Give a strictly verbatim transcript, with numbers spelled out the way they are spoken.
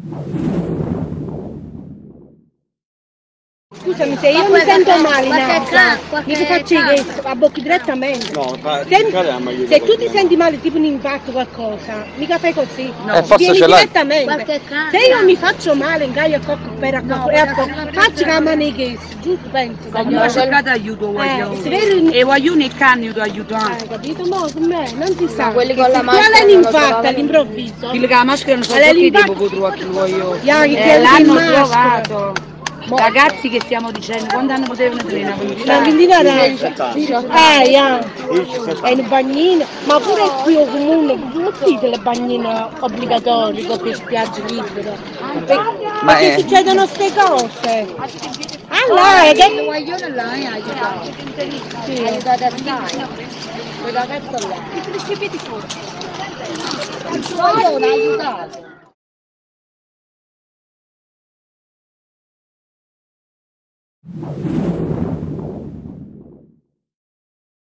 Scusami, se io mi sento male in acqua, mi faccio i gesti a bocca direttamente. No, se, se tu ti senti male, tipo un infarto o qualcosa, mica fai così. No, eh, vieni direttamente. Se io mi faccio male in gaio a cocco per acqua, no, faccio la mano nei gesti, giusto penso. Quando ho cercato aiuto voglio. Eh, e voglio un canico aiutare. Hai capito? Mo con me non si sa. No, quelli con la se maschera. Tu hai l'infarto all'improvviso. Quelli con la maschera non so che tipo trovare io. Eh, l'hanno trovato. Ragazzi che stiamo dicendo, quanti anni potevano tenere una ventina? Una ventina d'anni. Eh, yeah. È in bagnino, ma pure qui al comune, tutte le bagnine obbligatorie con le spiagge libere. Ma che succedono queste cose? Allora, è che... Il guaglione là è aiutato. Sì. Aiutate a stare. Quel ragazzo là. Il guaglione ha aiutato. Thank you.